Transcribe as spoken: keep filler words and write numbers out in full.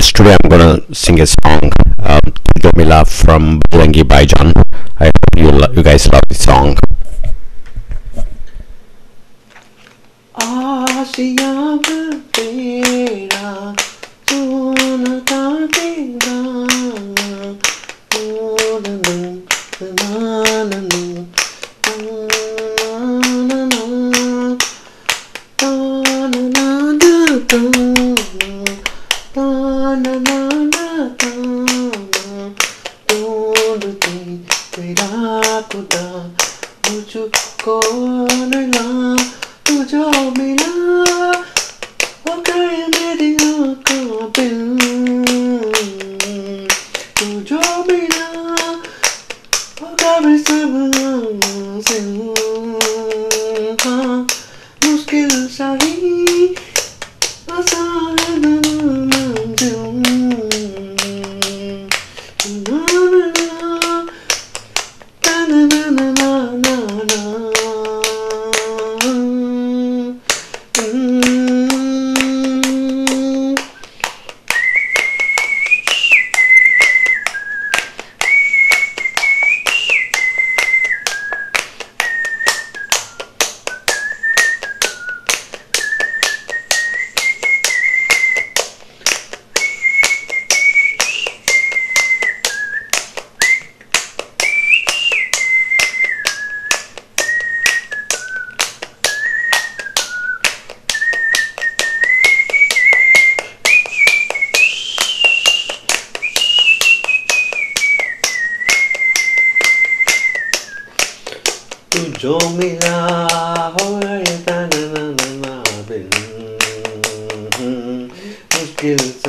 guys, today I'm gonna sing a song, um, Tujo Mila from Bhajarangi by Jaan. I hope you, lo- you guys love this song. आशियाँ तेरा सोनता तेरा तेरा खुदा मुझको मिला तुझो मिला हो गए मेरी आँखों बिन तुझो मिला हो गए सब आँखें हाँ मुश्किल सही आसान मंजिल तुझो मिला हो गए तना ना ना ना बिन मुश्किल